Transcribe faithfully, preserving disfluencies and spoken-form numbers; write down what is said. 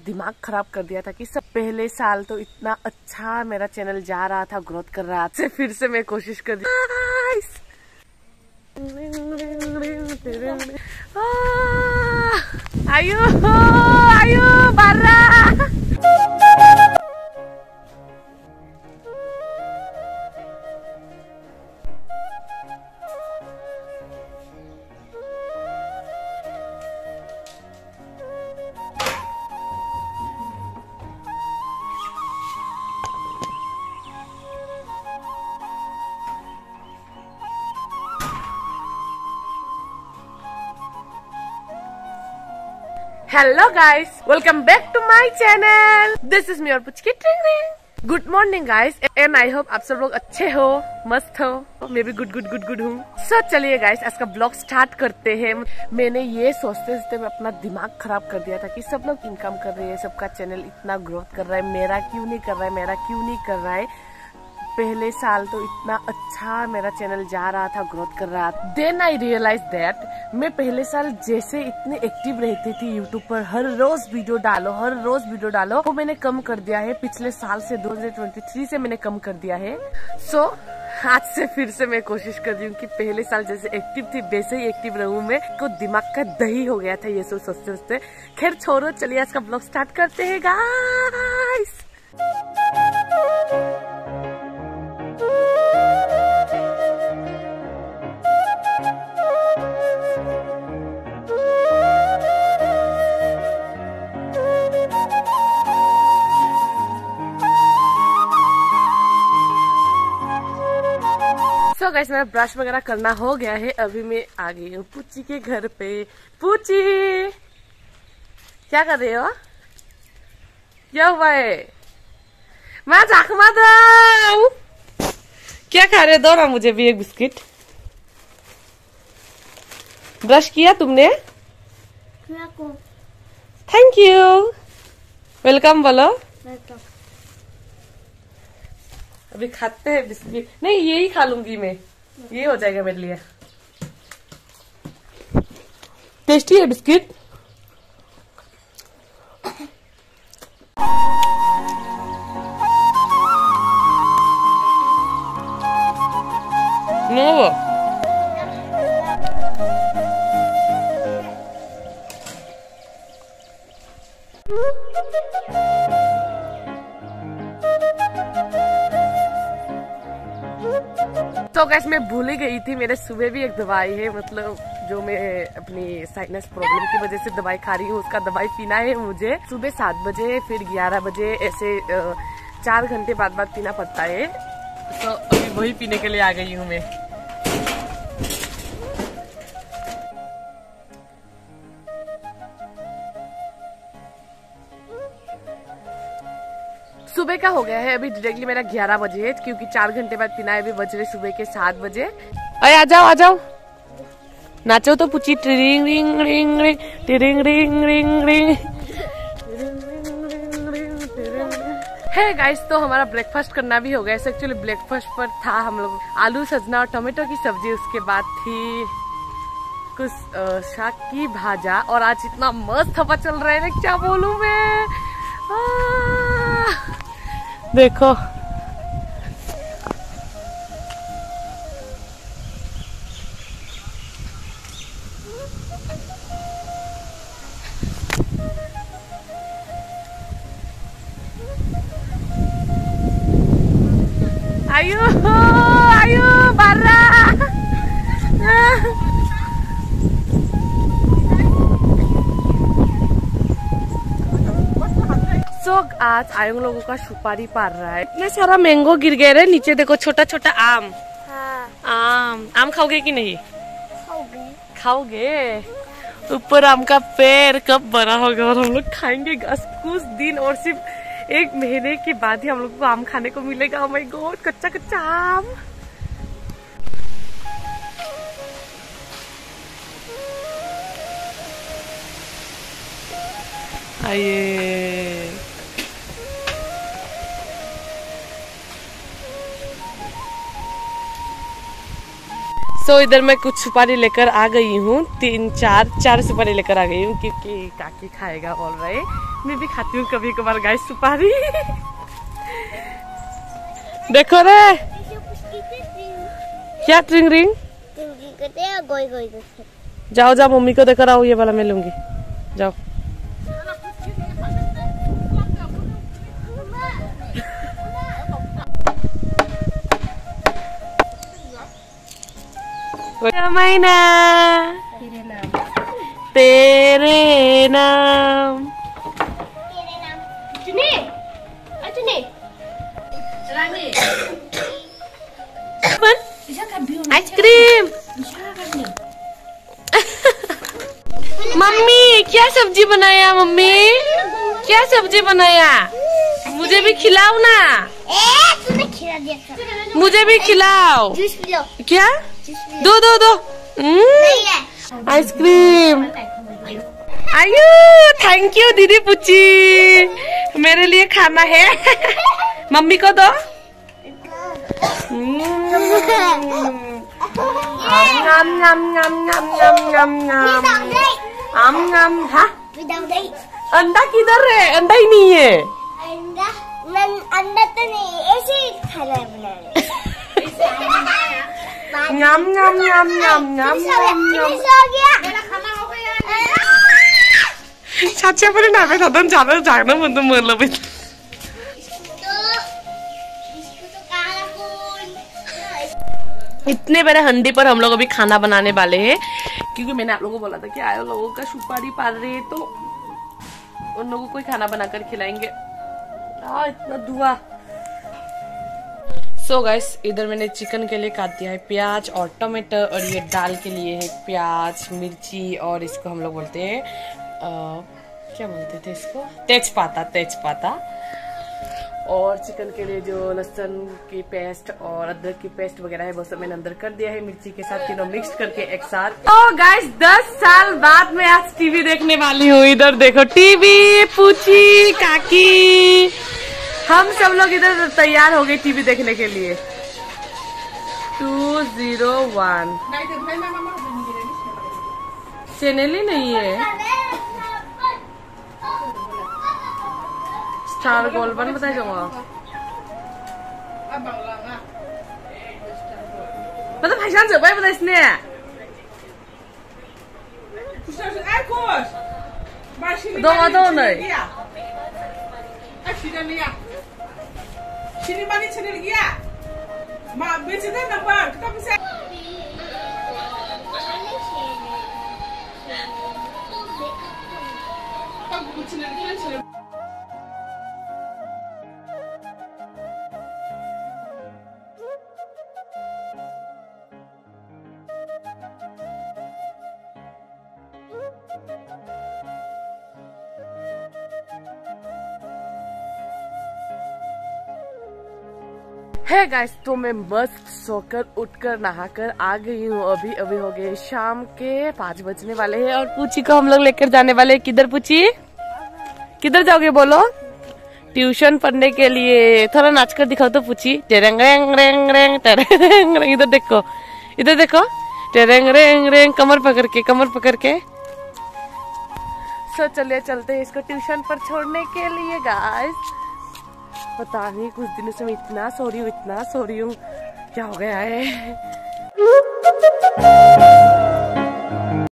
दिमाग खराब कर दिया था कि सब पहले साल तो इतना अच्छा मेरा चैनल जा रहा था, ग्रोथ कर रहा था। फिर से मैं कोशिश कर दी। आयु आयु बारा hello guys, welcome back to my channel. This is me और Puchki Tring. Good morning guys and I hope आप सब लोग अच्छे हो, मस्त हो। मैं भी गुड गुड गुड गुड हूँ। सो चलिए गाइस, आज का ब्लॉग स्टार्ट करते हैं। मैंने ये सोचते सोचते मैं अपना दिमाग खराब कर दिया था कि सब लोग इनकम कर रहे हैं, सबका चैनल इतना ग्रोथ कर रहा है, मेरा क्यों नहीं कर रहा है, मेरा क्यों नहीं कर रहा है। पहले साल तो इतना अच्छा मेरा चैनल जा रहा था, ग्रोथ कर रहा था। देन आई रियलाइज दैट मैं पहले साल जैसे इतने एक्टिव रहती थी यूट्यूब पर, हर रोज वीडियो डालो हर रोज वीडियो डालो, वो मैंने कम कर दिया है। पिछले साल से दो हज़ार तेईस से मैंने कम कर दिया है। सो so, आज से फिर से मैं कोशिश कर रही हूँ कि पहले साल जैसे एक्टिव थी वैसे ही एक्टिव रहूँ मैं। को दिमाग का दही हो गया था ये सब सोचते सोचते। खैर छोड़ो, चलिए आज का ब्लॉग स्टार्ट करते हैं गाइस। तो गाइस मेरा ब्रश वगैरह करना हो गया है। अभी मैं आ गई हूँ पूची के घर पे। पूची क्या कर रहे हो? क्या हुआ है? मैं जाखमा दो। क्या खा रहे हो? दो ना मुझे भी एक बिस्किट। ब्रश किया तुमने? Thank you. वेलकम बोलो। वेलकम। अभी खाते हैं बिस्किट। नहीं, यही खा लूंगी मैं, ये हो जाएगा मेरे लिए। टेस्टी है बिस्किट। नो तो गैस मैं भूल ही गई थी, मेरे सुबह भी एक दवाई है, मतलब जो मैं अपनी साइनस प्रॉब्लम की वजह से दवाई खा रही हूँ, उसका दवाई पीना है मुझे। सुबह सात बजे फिर ग्यारह बजे ऐसे चार घंटे बाद बाद पीना पड़ता है। तो अभी वही पीने के लिए आ गई हूँ मैं। सुबह का हो गया है, अभी डायरेक्टली मेरा ग्यारह बजे है, क्योंकि चार घंटे बाद पीना है। अभी बज रहे सुबह के सात बजे। अरे आ जाओ आ जाओ, नाचो तो पूछी। ट्रिंग रिंग रिंग रिंग ट्रिंग ring ring ring. Hey guys, तो हमारा ब्रेकफास्ट करना भी हो गया। एक्चुअली ब्रेकफास्ट पर था हम लोग आलू सजना और टमाटो की सब्जी, उसके बाद थी कुछ शाक की भाजा। और आज इतना मस्त हवा चल रहा है ना, क्या बोलूं मैं। देखो आयु आयु बारा। तो आज आयुंग लोगों का सुपारी पार रहा है। इतना सारा मैंगो गिर गए रे नीचे, देखो छोटा छोटा आम। हाँ। आम आम खाओगे कि नहीं? खाओगे खाओगे। ऊपर आम का पेड़ कब बड़ा होगा और हम लोग खाएंगे कुछ दिन, और सिर्फ एक महीने के बाद ही हम लोग को आम खाने को मिलेगा। ओह माय गॉड, कच्चा कच्चा आम। आइए सो so, इधर मैं कुछ सुपारी लेकर आ गई हूँ, तीन चार चार सुपारी लेकर आ गई हूँ क्योंकि काकी खाएगा बोल रहे। मैं भी खाती हूँ कभी कभार गाइस सुपारी। देखो रे क्या ट्रिंग रिंग। जाओ जाओ मम्मी को देकर आओ, ये वाला मैं लूंगी, जाओ। मैना तेरे नाम तेरे नाम चुने चुने आइसक्रीम। मम्मी क्या सब्जी बनाया, मम्मी क्या सब्जी बनाया, मुझे भी खिलाओ ना। ए, तूने खिला दिया, मुझे भी खिलाओ। क्या दो दो दो आइसक्रीम। आयु थैंक यू दीदी पुची, मेरे लिए खाना है। मम्मी को दो। आम आम आम आम आम आम आम आम आम। हाँ अंडा किधर है, अंडा ही नहीं है। अंडा अंडा तो नहीं, ऐसे ही खाना बनाना। Ngâm ngâm ngâm ngâm ngâm ngâm चाचा पर ना पे थदन जाना जाना मन तो मन लबे। इतने बड़े हंडी पर हम लोग अभी खाना बनाने वाले हैं क्योंकि मैंने आप लोगों को बोला था कि आए लोगों का सुपारी पाल रहे हैं तो उन लोगों को ही खाना बनाकर खिलाएंगे। आ, इतना धुआं। सो गाइस इधर मैंने चिकन के लिए काट दिया है प्याज और टमाटर, और ये दाल के लिए है प्याज मिर्ची और इसको हम लोग बोलते हैं क्या बोलते थे इसको, तेजपाता तेजपाता। और चिकन के लिए जो लहसुन की पेस्ट और अदरक की पेस्ट वगैरह है वो सब मैंने अंदर कर दिया है मिर्ची के साथ, तीनों मिक्स करके एक साथ। ओ गाइस दस साल बाद मैं आज टीवी देखने वाली हूँ। इधर देखो टीवी, पूछी काकी, हम सब लोग इधर तैयार हो गए टीवी देखने के लिए। टू जीरो वन चैनल ही नहीं है। स्टार गोल्ड बन बताए जाऊंगा मतलब भाईजान जो भाई बता इसने दो दो नहीं Sini bani channel gya ma beche de number kita bisa tak buku channel gya channel है गाइस। तो मैं मस्त सोकर उठकर नहाकर आ गई हूँ। अभी अभी हो गए शाम के पाँच बजने वाले हैं और पूछी को हम लोग लेकर जाने वाले हैं। किधर पूछी, किधर जाओगे बोलो? ट्यूशन पढ़ने के लिए। थोड़ा नाच कर दिखाओ तो पूछी। टेरेंग रेंग रेंग रेंग टेरेंग रेंग। इधर देखो, इधर देखो, टेरेंग रेंग रेंग। कमर पकड़ के, कमर पकड़ के। सो चलिए चलते हैं इसको ट्यूशन पर छोड़ने के लिए गाइस। पता नहीं कुछ दिनों से मैं इतना सो रही हूँ, इतना सो रही हूँ, क्या हो गया है।